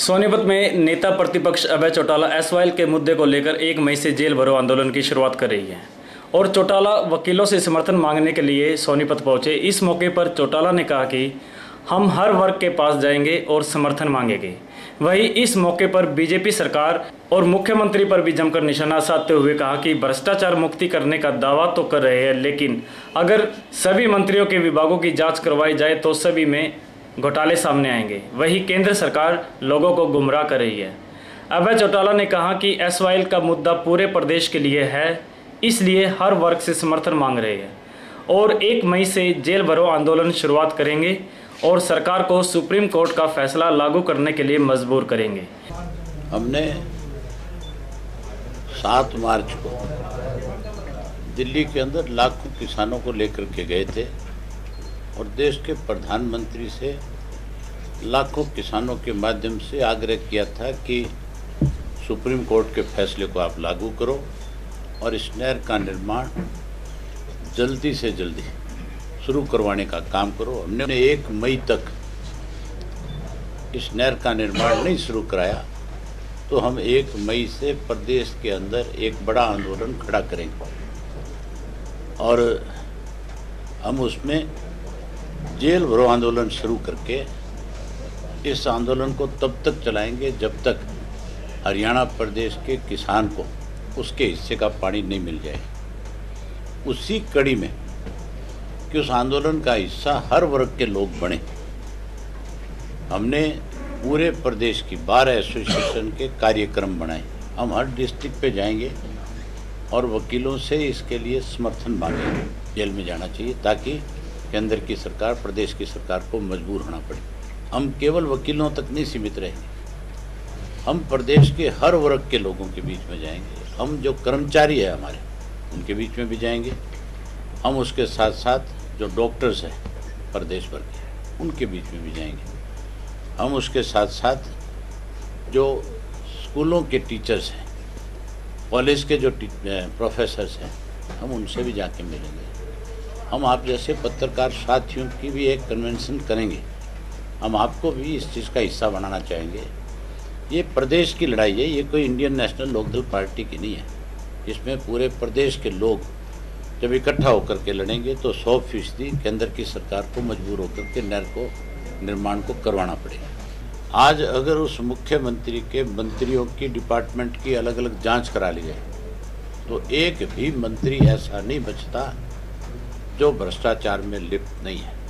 सोनीपत में नेता प्रतिपक्ष अभय चौटाला एसवाईएल के मुद्दे को लेकर 1 मई से जेल भरो आंदोलन की शुरुआत कर रही है और चौटाला वकीलों से समर्थन मांगने के लिए सोनीपत पहुंचे। इस मौके पर चौटाला ने कहा कि हम हर वर्ग के पास जाएंगे और समर्थन मांगेंगे। वहीं इस मौके पर बीजेपी सरकार और मुख्यमंत्री पर भी जमकर निशाना साधते हुए कहा कि भ्रष्टाचार मुक्ति करने का दावा तो कर रहे हैं, लेकिन अगर सभी मंत्रियों के विभागों की जांच करवाई जाए तो सभी में घोटाले सामने आएंगे। वहीं केंद्र सरकार लोगों को गुमराह कर रही है। अभय चौटाला ने कहा कि एसवाईएल का मुद्दा पूरे प्रदेश के लिए है, इसलिए हर वर्ग से समर्थन मांग रहे हैं और 1 मई से जेल भरो आंदोलन शुरुआत करेंगे और सरकार को सुप्रीम कोर्ट का फैसला लागू करने के लिए मजबूर करेंगे। हमने 7 मार्च को दिल्ली के अंदर लाखों किसानों को लेकर के गए थे और देश के प्रधानमंत्री से लाखों किसानों के माध्यम से आग्रह किया था कि सुप्रीम कोर्ट के फैसले को आप लागू करो और इस नहर का निर्माण जल्दी से जल्दी शुरू करवाने का काम करो। हमने 1 मई तक इस नहर का निर्माण नहीं शुरू कराया तो हम 1 मई से प्रदेश के अंदर एक बड़ा आंदोलन खड़ा करेंगे और हम उसमें जेल भरो आंदोलन शुरू करके इस आंदोलन को तब तक चलाएंगे जब तक हरियाणा प्रदेश के किसान को उसके हिस्से का पानी नहीं मिल जाए। उसी कड़ी में कि उस आंदोलन का हिस्सा हर वर्ग के लोग बने, हमने पूरे प्रदेश की 12 एसोसिएशन के कार्यक्रम बनाए। हम हर डिस्ट्रिक्ट पे जाएंगे और वकीलों से इसके लिए समर्थन मांगेंगे। जेल में जाना चाहिए ताकि केंद्र की सरकार, प्रदेश की सरकार को मजबूर होना पड़े। हम केवल वकीलों तक नहीं सीमित रहेंगे, हम प्रदेश के हर वर्ग के लोगों के बीच में जाएंगे। हम जो कर्मचारी है हमारे उनके बीच में भी जाएंगे। हम उसके साथ साथ जो डॉक्टर्स हैं प्रदेश भर के उनके बीच में भी जाएंगे। हम उसके साथ साथ जो स्कूलों के टीचर्स हैं, कॉलेज के जो प्रोफेसर्स हैं, हम उनसे भी जाके मिलेंगे। हम आप जैसे पत्रकार साथियों की भी एक कन्वेंशन करेंगे। हम आपको भी इस चीज़ का हिस्सा बनाना चाहेंगे। ये प्रदेश की लड़ाई है, ये कोई इंडियन नेशनल लोकदल पार्टी की नहीं है। इसमें पूरे प्रदेश के लोग जब इकट्ठा होकर के लड़ेंगे तो 100% केंद्र की सरकार को मजबूर होकर के नहर को निर्माण को करवाना पड़ेगा। आज अगर उस मुख्यमंत्री के मंत्रियों की डिपार्टमेंट की अलग अलग जांच करा ली जाए तो एक भी मंत्री ऐसा नहीं बचता जो भ्रष्टाचार में लिप्त नहीं है।